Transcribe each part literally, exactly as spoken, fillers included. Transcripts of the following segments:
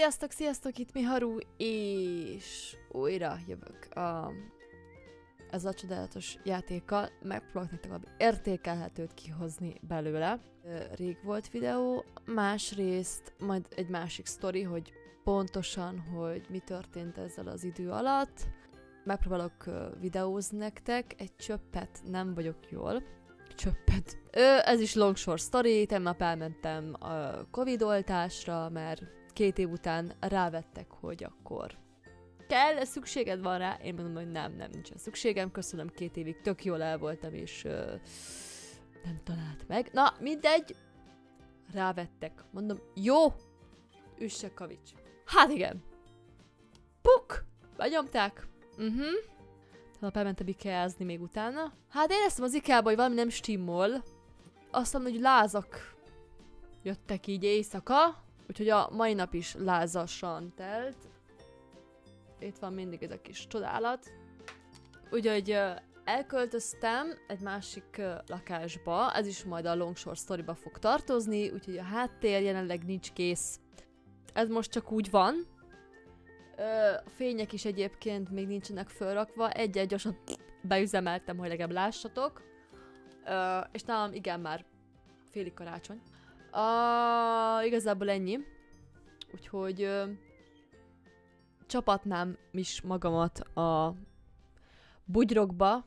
Sziasztok, sziasztok, itt Miharu, és újra jövök a, ez a csodálatos játékkal. Megpróbálok nektek valami értékelhetőt kihozni belőle. Rég volt videó, másrészt majd egy másik sztori, hogy pontosan, hogy mi történt ezzel az idő alatt. Megpróbálok videózni nektek, egy csöppet nem vagyok jól. Csöppet. Ö, ez is long short story, tegnap elmentem a Covid oltásra, mert két év után rávettek, hogy akkor kell, szükséged van rá? Én mondom, hogy nem, nem, nincsen szükségem, köszönöm, két évig tök jól el voltam, és ö, nem talált meg. Na, mindegy, rávettek. Mondom, jó, üsse kavics. Hát igen. Puk! Benyomták. Mhm. Uh-huh. Tegnap elmentem Ikeázni még utána. Hát éreztem az Ikeába, hogy valami nem stimmol. Aztán, hogy lázak jöttek így éjszaka. Úgyhogy a mai nap is lázasan telt. Itt van mindig ez a kis csodálat. Úgyhogy uh, elköltöztem egy másik uh, lakásba. Ez is majd a long short storyba fog tartozni. Úgyhogy a háttér jelenleg nincs kész. Ez most csak úgy van. A fények is egyébként még nincsenek fölrakva, egy-egy gyorsan beüzemeltem, hogy legalább lássatok. Ö, és nálam igen már félig karácsony. Uh, igazából ennyi. Úgyhogy ö, csapatnám is magamat a bugyrokba.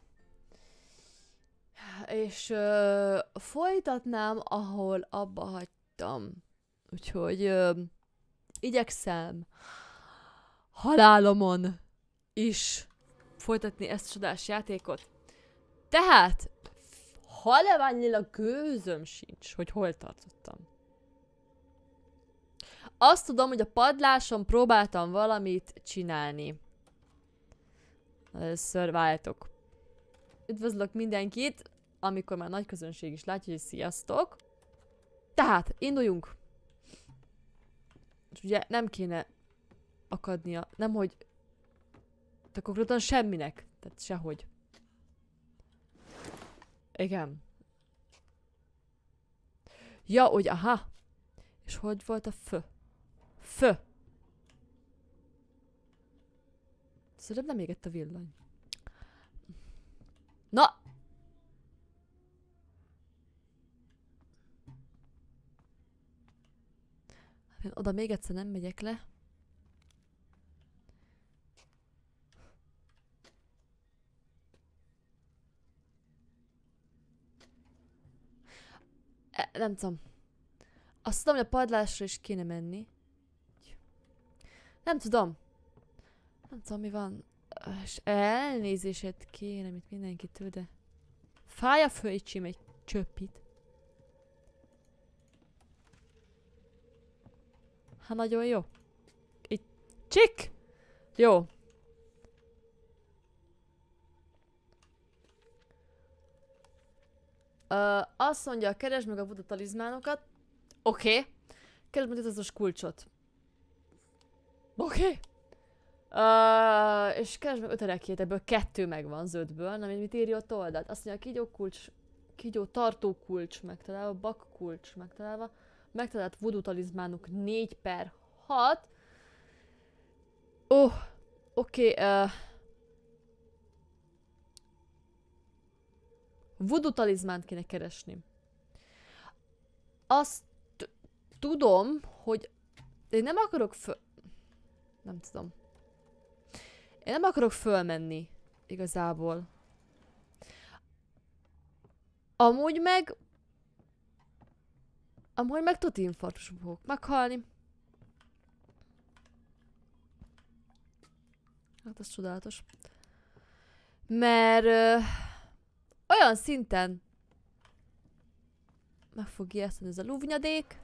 És ö, folytatnám, ahol abba hagytam. Úgyhogy ö, igyekszem halálomon is folytatni ezt a csodás játékot. Tehát, haleványilag gőzöm sincs, hogy hol tartottam. Azt tudom, hogy a padláson próbáltam valamit csinálni. Először váltok. Üdvözlök mindenkit, amikor már nagy közönség is látja, hogy sziasztok. Tehát, induljunk. És ugye nem kéne akadnia. Nem, hogy te konkrétan semminek. Tehát sehogy. Igen. Ja, hogy aha. És hogy volt a fö? Fö. Szerintem nem égett a villany. Na! Én oda még egyszer nem megyek le. E, nem tudom. Azt tudom, hogy a padlásra is kéne menni. Nem tudom. Nem tudom, mi van. És elnézését kéne, mint mindenkitől, de fáj a főicsim egy csöppit. Hát nagyon jó. Itt csik! Jó. Uh, azt mondja, keresd meg a voodoo talizmánokat. Oké. Okay. Keresd meg az kulcsot. Oké. Okay. Uh, és keresd meg öt erekét, ebből kettő megvan zöldből. Nem, mit írja ott oldalt? Azt mondja, kígyó kulcs, kígyó tartó kulcs megtalálva, bak kulcs megtalálva. Megtalált voodoo talizmánok négy per hat. Ó, oh, oké. Okay, uh, voodoo talizmánt kéne keresni. Azt tudom, hogy én nem akarok föl... Nem tudom. Én nem akarok fölmenni, igazából. Amúgy meg... Amúgy meg tuti infarktusban fogok meghalni. Hát ez csodálatos. Mert... Ö, olyan szinten meg fog ijeszteni ez a lúvnyadék.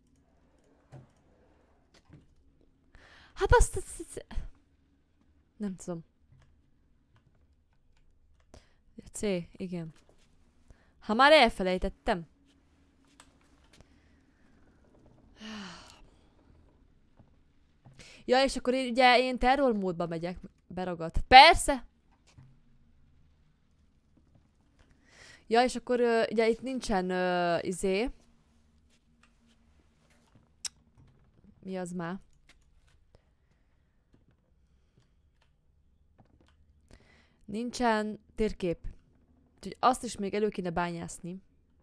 Hát azt... azt nem tudom. C, igen. Ha már elfelejtettem. Ja, és akkor én, ugye én terror módba megyek. Beragadt. Persze! Ja, és akkor uh, ugye itt nincsen uh, izé. Mi az már? Nincsen térkép. Úgyhogy azt is még elő kéne bányászni.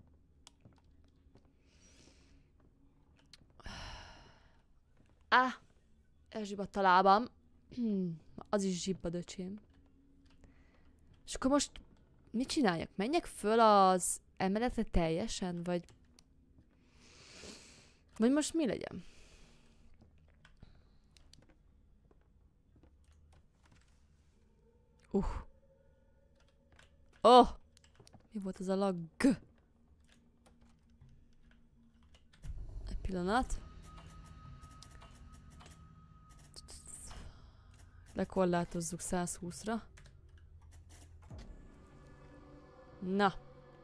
Á, elzsibbadt a lábam. Az is zsibbad, öcsém. És akkor most mit csináljak? Menjek föl az emeletre teljesen? Vagy... Vagy most mi legyen? Uh. Oh! Mi volt az a lag? Egy pillanat. Lekorlátozzuk száz húszra. Na.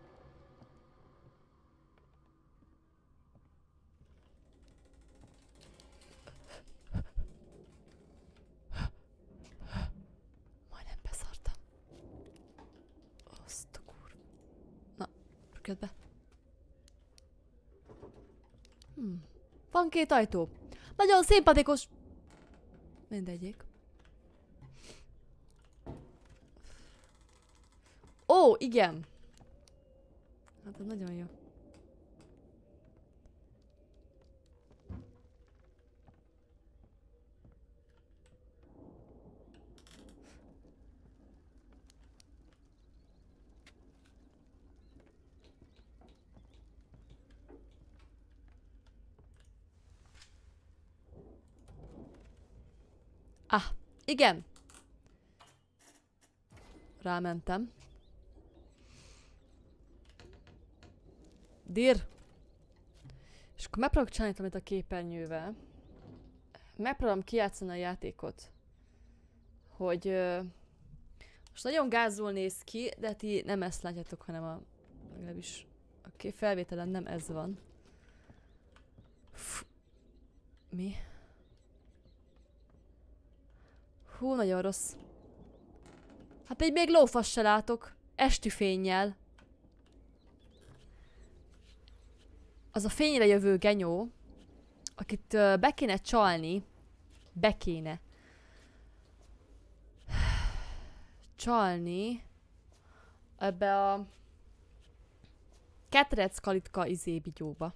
Majdnem beszartam. Azt a kurva. Na, rököd be. Hmm. Van két ajtó. Nagyon szimpatikus. Mindegyik. Ó, igen. Hát ez nagyon jó. Ah, igen. Rámentem. Dir. És akkor megpróbálok csinálni valamit a képernyővel. Megpróbálom kijátszani a játékot. Hogy... Uh, most nagyon gázul néz ki, de ti nem ezt látjátok, hanem a... legalábbis a okay, felvételen nem ez van. Fú. Mi? Hú, nagyon rossz. Hát még, még lófasz se látok. Esti fénnyel. Az a fényre jövő genyó, akit uh, be kéne csalni, be kéne csalni ebbe a ketrec kalitka izébigyóba.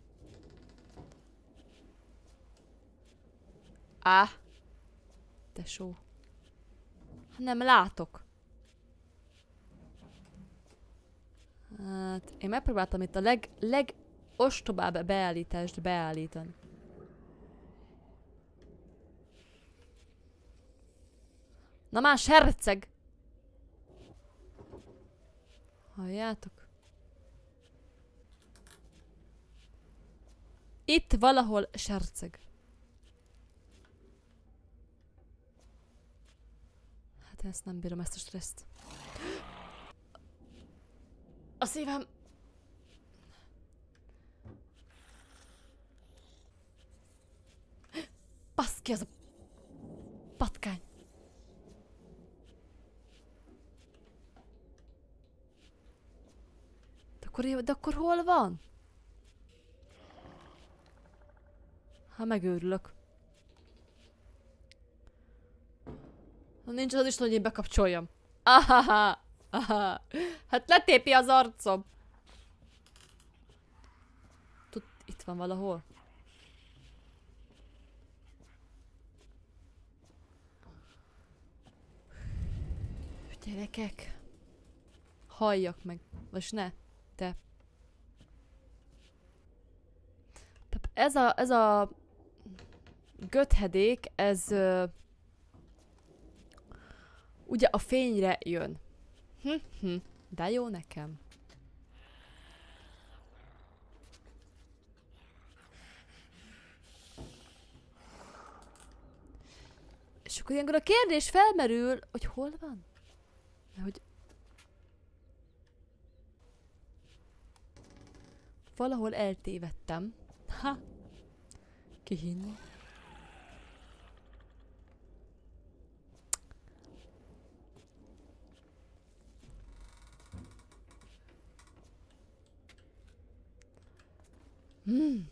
Á, tesó. Nem látok. Hát, én megpróbáltam itt a leg, leg ostobább beállítást beállítani. Na más herceg! Halljátok? Itt valahol serceg. Hát ezt nem bírom, ezt a stresszt. A szívem... Baszki, az a patkány. De akkor, de akkor hol van? Ha megőrülök. Nincs az is, hogy én bekapcsoljam. Ahaha, aha. Hát letépi az arcom. Tud, itt van valahol. Gyerekek. Halljak meg. Vagy ne. Te. Ez a, ez a göthedék, ez ö, ugye a fényre jön. Hm, hm, de jó nekem. És akkor ilyenkor a kérdés felmerül, hogy hol van? Mert hogy valahol eltévedtem. Ha! Ki hinni? Hmm.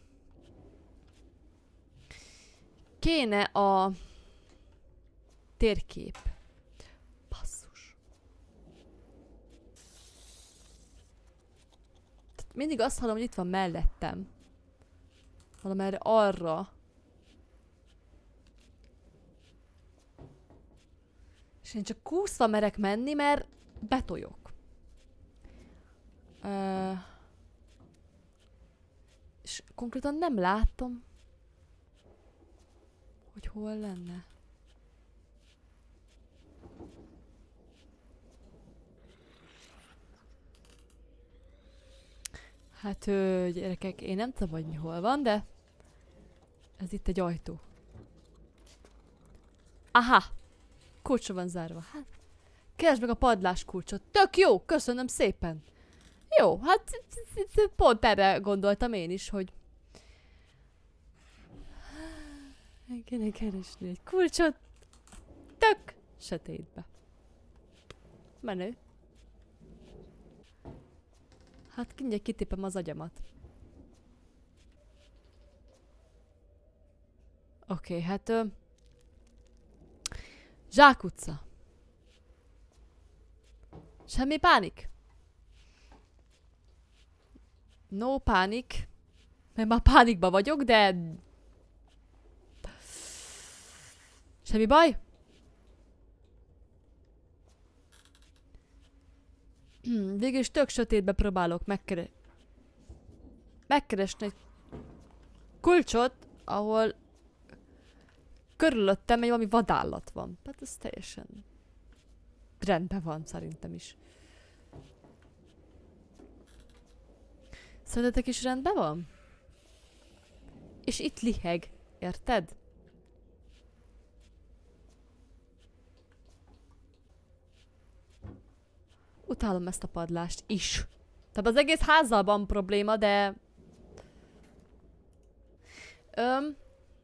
Kéne a térkép. Basszus. mindig azt hallom, hogy itt van mellettem. Valamerre arra. És én csak kúszva merek menni, mert betoljok. Uh, és konkrétan nem látom, hogy hol lenne. Hát, ö, gyerekek, én nem tudom, hogy mi hol van, de ez itt egy ajtó. Aha! Kulcsa van zárva. Hát, keresd meg a padlás kulcsot. Tök jó, köszönöm szépen. Jó, hát pont erre gondoltam én is, hogy kéne keresni egy kulcsot. Tök sötétbe. Menő. Hát mindjárt kitépem az agyamat. Oké, okay, hát... Ö, zsákutca. Semmi pánik? No pánik. Mert már pánikba vagyok, de... Semmi baj? Végül is tök sötétbe próbálok megkere... megkeresni egy kulcsot, ahol körülöttem egy valami vadállat van. Hát ez teljesen rendben van, szerintem is. Szerintetek is rendben van? És itt liheg, érted? Utálom ezt a padlást is. Tehát az egész házzal van probléma, de... Öm...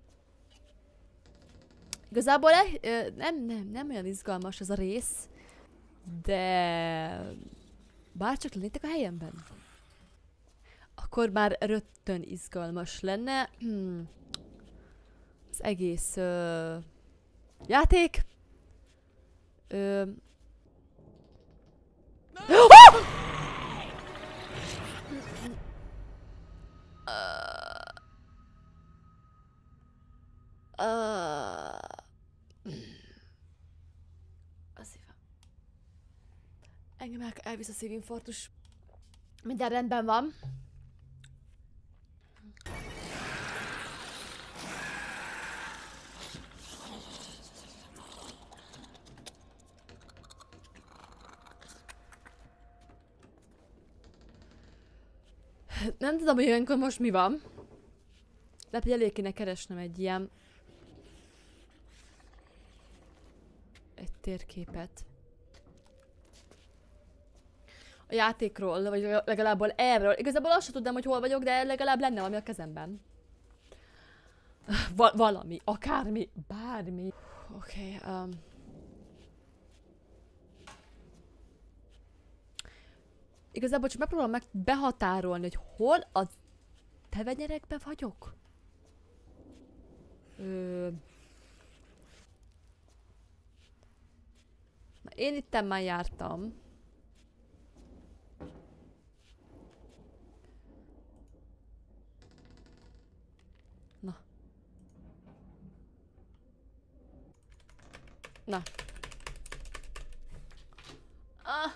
Igazából e, ö, nem, nem, nem olyan izgalmas ez a rész, de... Bárcsak lennétek a helyemben. Akkor már rögtön izgalmas lenne. Hmm. Az egész... Ö, játék. Ö, Ah! Uh, a szívem. Engem el, elvisz a szívinfarktus. Minden rendben van. Nem tudom, hogy ilyenkor most mi van. Lehet, hogy elég kéne keresnem egy ilyen... Egy térképet. A játékról, vagy legalább erről. Igazából azt sem tudnám, hogy hol vagyok, de legalább lenne valami a kezemben. Va valami, akármi, bármi. Oké, okay, um... Igazából csak megpróbálom meg behatárolni, hogy hol a tevenyerekben vagyok. Ö... Na, én itten már jártam. Na. Na. Ah.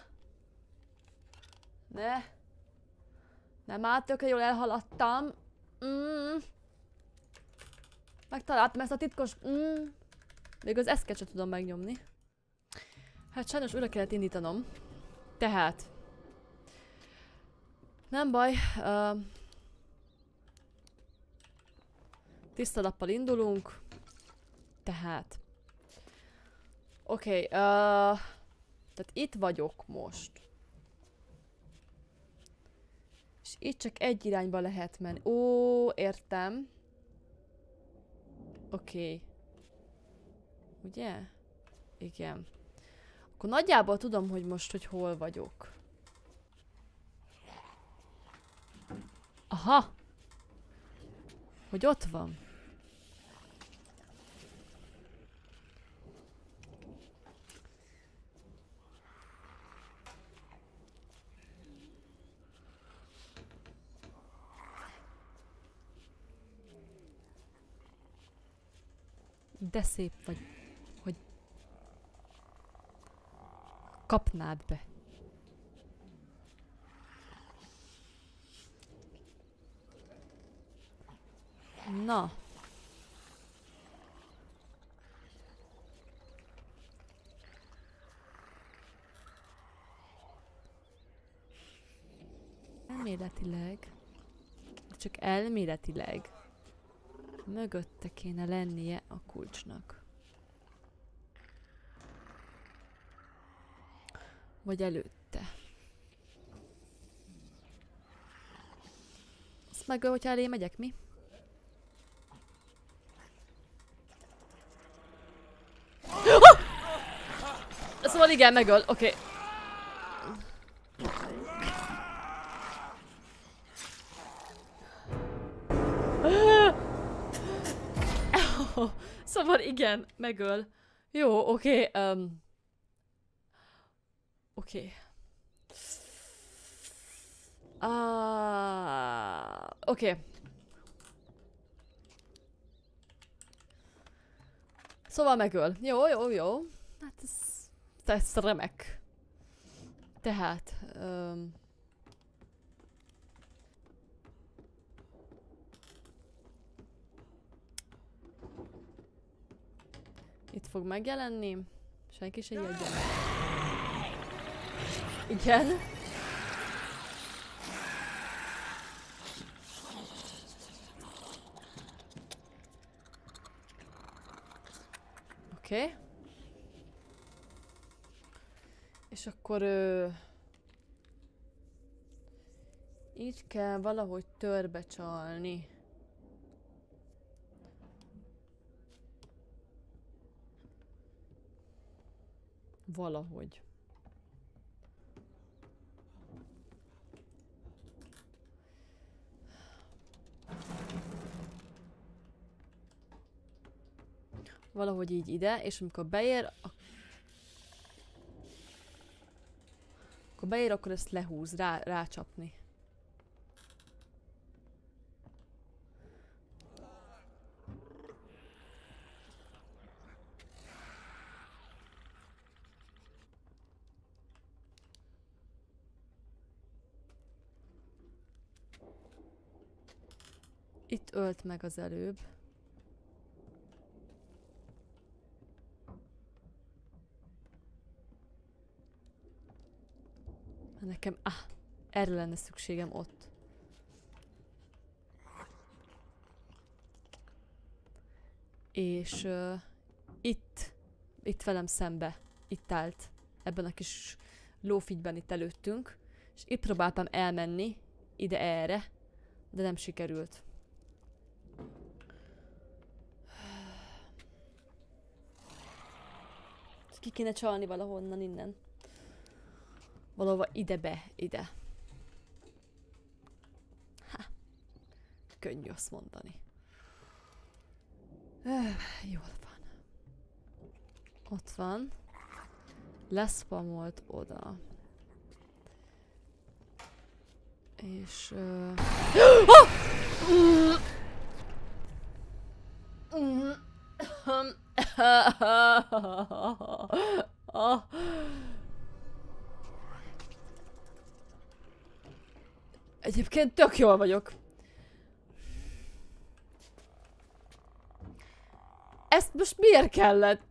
Ne. Nem áll, tökre jól elhaladtam. Mm. Megtaláltam ezt a titkos... Mm. Még az eszket sem tudom megnyomni. Hát sajnos újra kellett indítanom. Tehát. Nem baj. Uh, tiszta lappal indulunk. Tehát. Oké. Okay, uh, tehát itt vagyok most. És itt csak egy irányba lehet menni. Ó, értem. Oké. Okay. Ugye? Igen. Akkor nagyjából tudom, hogy most, hogy hol vagyok. Aha! Hogy ott van. De szép vagy, hogy kapnád be. Na. Elméletileg, csak elméletileg mögötte kéne lennie a kulcsnak. Vagy előtte. Azt meg, hogyha elé megyek, mi? Ah! Szóval igen, megöl, oké. Okay. Szóval igen, megöl. Jó, oké. Okay, um, oké. Okay. Ah, oké. Okay. Szóval megöl. Jó, jó, jó. Hát ez, ez remek. Tehát... Um, itt fog megjelenni. Senki se jegyen. Igen. Oké. Okay. És akkor... Ö... így kell valahogy törbe csalni. Valahogy. Valahogy így ide, és amikor beér, akkor beér, akkor ezt lehúz, rá, rácsapni. Itt ölt meg az előbb. Nekem, ah, erre lenne szükségem ott. És uh, itt, itt velem szembe, itt állt, ebben a kis lófigyben itt előttünk, és itt próbáltam elmenni, ide erre, de nem sikerült. Ki kéne csalni valahonnan innen. Valahova ide be, ide. Ha. Könnyű azt mondani. Öh, jól van. Ott van. Leszpamolt oda. És... Uh... Oh! Egyébként tök jól vagyok. Ezt most miért kellett?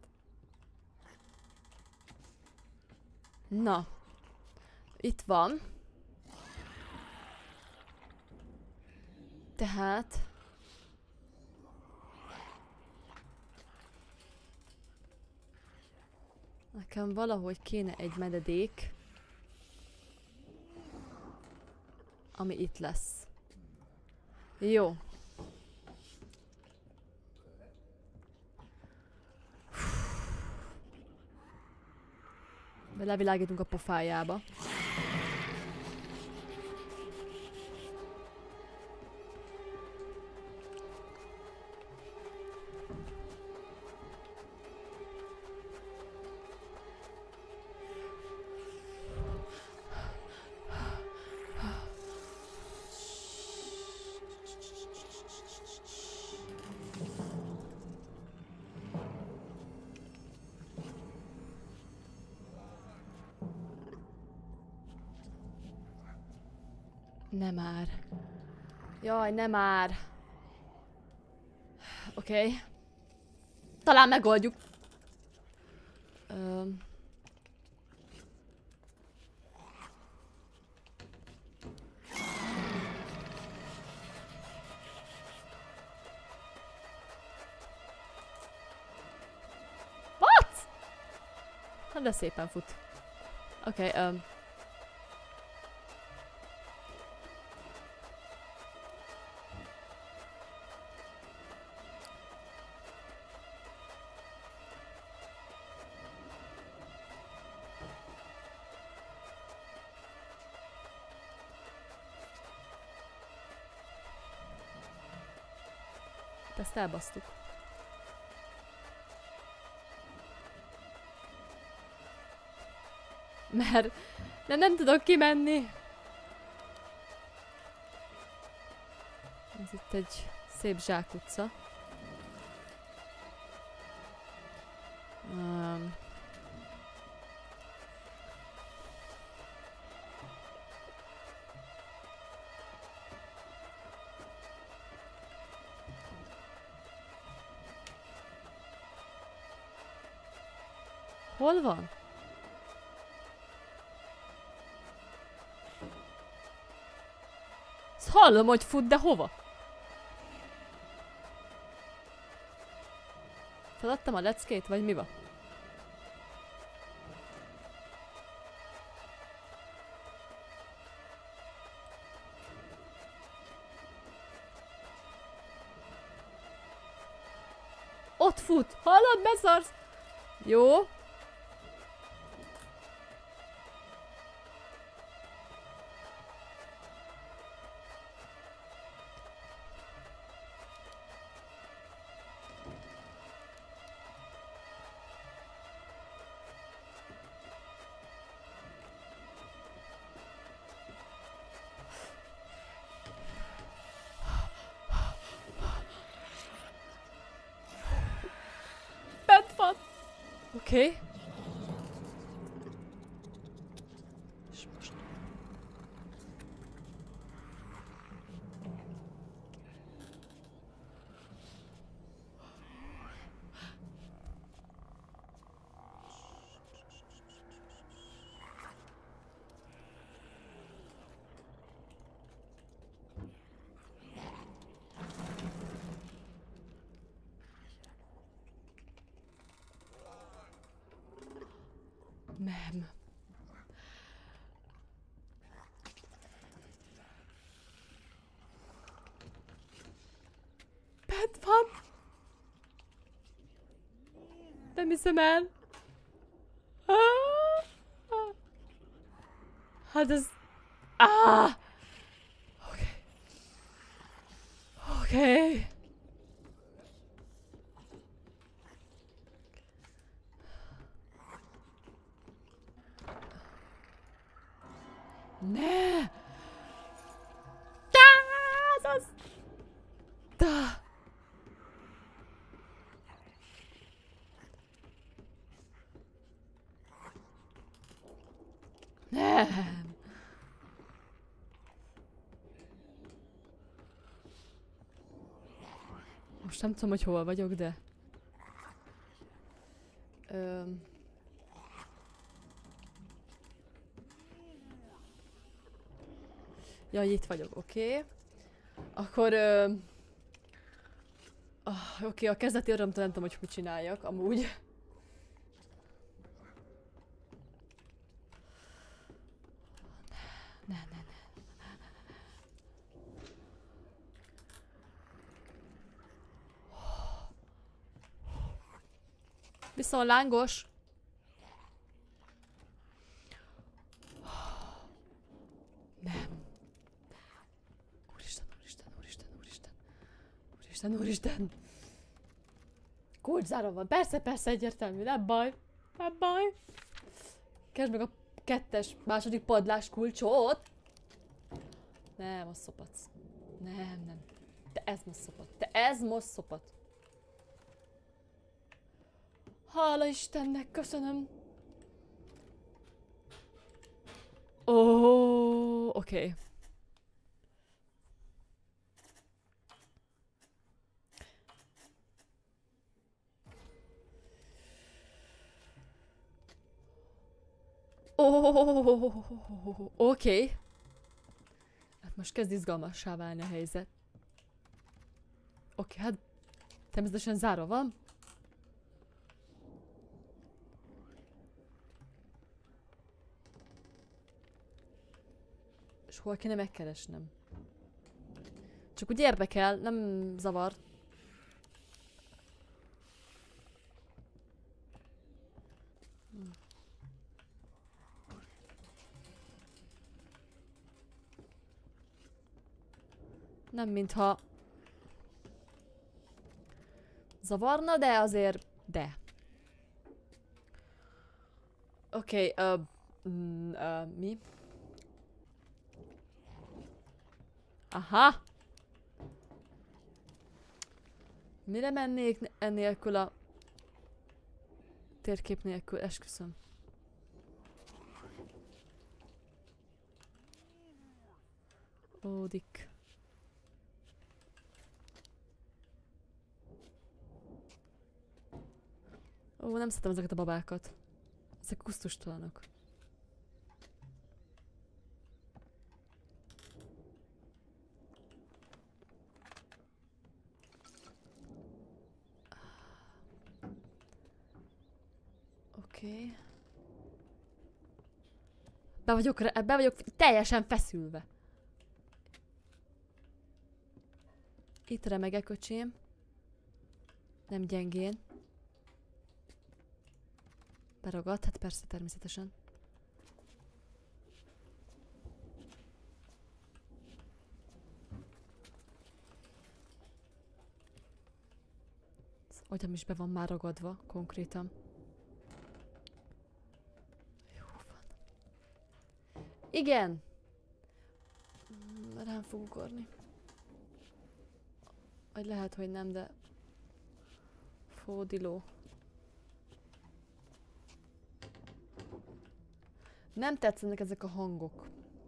Na. Itt van. Tehát... nekem valahogy kéne egy mededék, ami itt lesz. Jó. Belevilágítunk a pofájába. Nem már. Jaj, nem már. Oké. Okay. Talán megoldjuk. Öm. What? Hát de szépen fut. Oké, okay, um. Ezt elbasztuk. Mert de nem tudok kimenni. Ez itt egy szép zsákutca. Um. Hol van? Ezt hallom, hogy fut, de hova? Feladtam a leckét, vagy mi van? Ott fut! Hallod, beszarsz? Jó. Oké. Okay. És most... Nem. Bent van. Nem hiszem el. Hát ez... Ah! Oké. Oké. Ne! Da! Az... Da! Nem! Most nem tudom, hogy hol vagyok, de... Öm... Jaj, itt vagyok, oké. Okay. Akkor... Ö... Oh, oké, okay, a kezdeti örömtől nem tudom, hogy mit csináljak, amúgy. Ne, ne, ne. Viszont lángos. Nem. Úristen, úristen, úristen, úristen. Úristen, úristen. Kulcs zárva van. Persze, persze, egyértelmű. Nem baj. Nem baj. Keresd meg a kettes, második padlás kulcsot. Nem, az szopac. Nem, nem. Te ez most szopat. Te ez most szopat. Hála Istennek, köszönöm. Ó, oké. Okay. Oh, oké. Hát most kezd izgalmassá válni a helyzet. Oké, hát természetesen zárva van. És hol kéne megkeresnem? Csak úgy érdekel, nem zavar. Nem mintha zavarna, de azért de. Oké, okay, uh, mm, uh, mi? Aha! Mire mennék ennélkül a térkép nélkül? Esküszöm. Ó, Dick. Ó, nem szeretem ezeket a babákat. Ezek kusztustalanok. Oké. Okay. Be vagyok, be vagyok teljesen feszülve. Itt remegek, öcsém. Nem gyengén. Beragadt? Hát persze, természetesen. Az agyam is be van már ragadva, konkrétan. Jó van. Igen! Rám fog ugorni. Vagy lehet, hogy nem, de... Fódiló. Nem tetszenek ezek a hangok.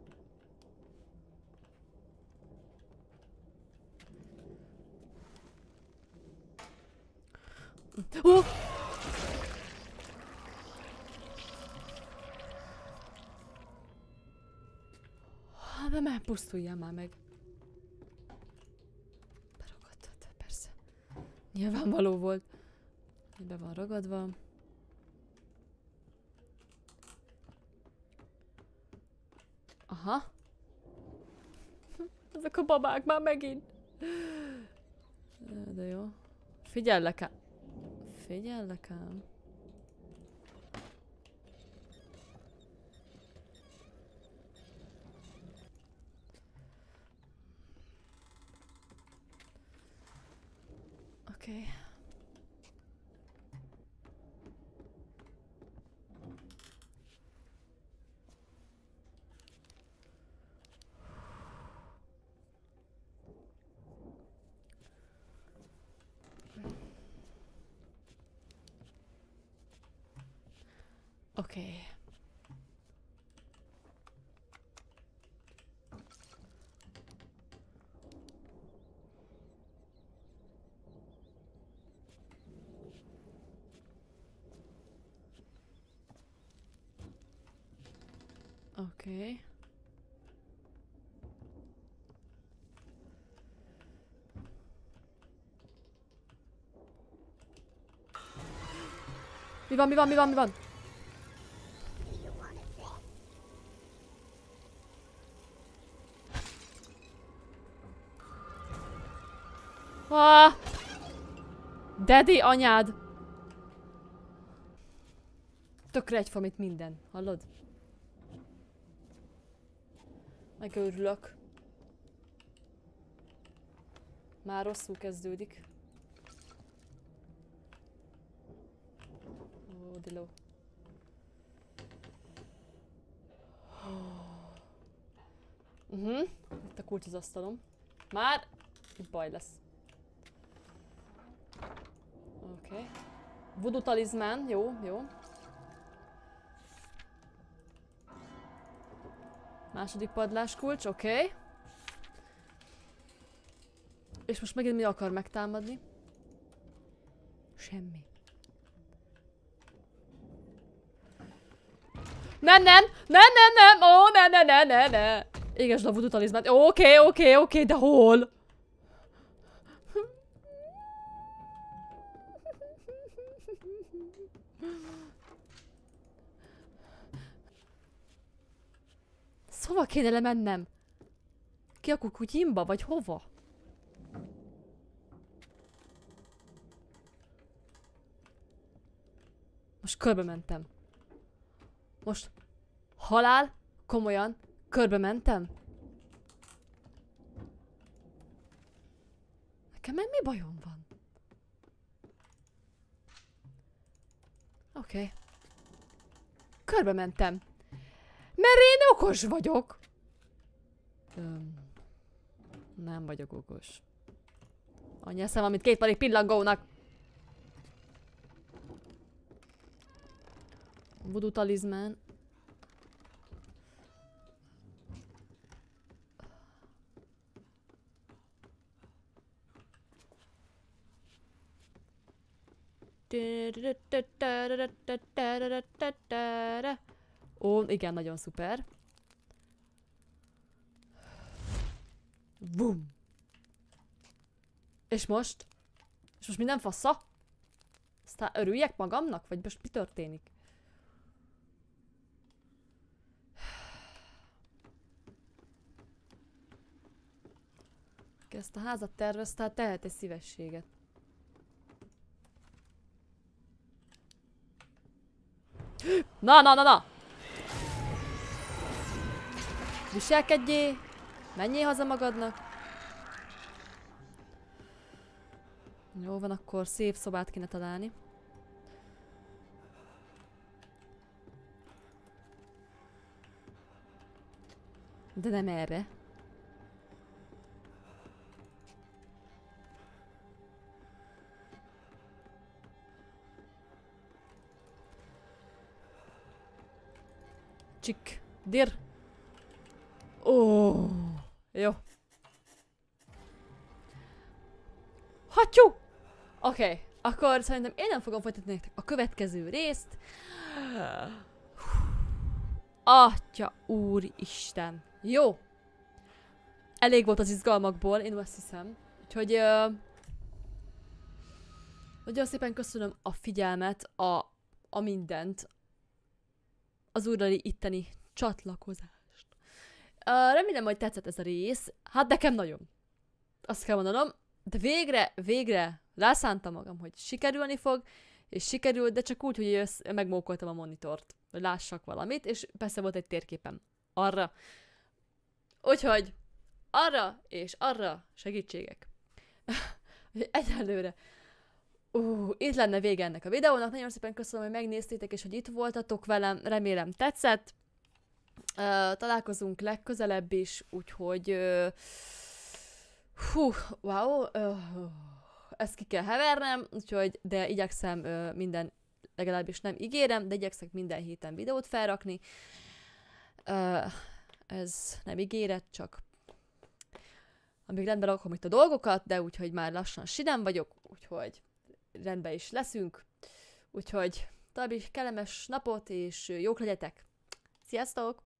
Oh! De már pusztuljál már meg. Beragadtad, persze. Nyilvánvaló volt. Be van ragadva. Aha. Ezek a babák már megint. De jó. Figyellek ám. Figyellek ám. Oké. Okay. Oké. Okay. Oké. Okay. Mi van, mi van, mi van, mi van? Ah! Daddy, anyád! Tökre egyforma itt minden, hallod? Megőrülök. Már rosszul kezdődik. Ó, diló. Mhm. Uh-huh. Itt a kulcs az asztalom. Már itt baj lesz. Oké. Okay. Voodoo talizmán, jó, jó. Második padlás kulcs, oké. Okay. És most megint mi akar megtámadni? Semmi. Nem, nem! Nem, nem, nem! Ó, ne, ne, ne, ne, ne! Égesd a voodoo talizmát. Oké, oké, oké, de hol? Szóval kéne lemennem? Ki a kukutyimba, vagy hova? Most körbe mentem. Most halál, komolyan, körbe mentem? Nekem meg mi bajom van? Oké. Okay. Körbe mentem. Mert én okos vagyok. Öm, nem vagyok okos. Annyi eszem, amit két parik pillangónak. Voodoo talizmán. Ó, igen, nagyon szuper. Bum. És most? És most minden fassa? Aztán örüljek magamnak? Vagy most mi történik? Aki ezt a házat tervezte, hát tehet egy szívességet. Na, na, na, na! Viselkedjé! Menjél haza magadnak! Jó van, akkor szép szobát kéne találni. De nem erre. Csik. Dir. Ó. Jó. Hattyú! Oké. Okay. Akkor szerintem én nem fogom folytatni nektek a következő részt. Atya úristen. Jó. Elég volt az izgalmakból, én azt hiszem. Úgyhogy... Uh, nagyon szépen köszönöm a figyelmet, a, a mindent. Az úrrali itteni csatlakozást. Uh, remélem, hogy tetszett ez a rész. Hát nekem nagyon. Azt kell mondanom. De végre, végre rászántam magam, hogy sikerülni fog, és sikerült, de csak úgy, hogy össz, megmókoltam a monitort, hogy lássak valamit, és persze volt egy térképem arra. Úgyhogy arra és arra segítségek. Egyelőre. Uh, itt lenne vége ennek a videónak. Nagyon szépen köszönöm, hogy megnéztétek, és hogy itt voltatok velem. Remélem tetszett. Uh, találkozunk legközelebb is, úgyhogy... Uh, hú, wow. Uh, ezt ki kell hevernem, úgyhogy, de igyekszem uh, minden, legalábbis nem ígérem, de igyekszek minden héten videót felrakni. Uh, ez nem ígéret, csak amíg rendben rakom itt a dolgokat, de úgyhogy már lassan sinem vagyok, úgyhogy rendben is leszünk. Úgyhogy további kellemes napot, és jók legyetek! Sziasztok!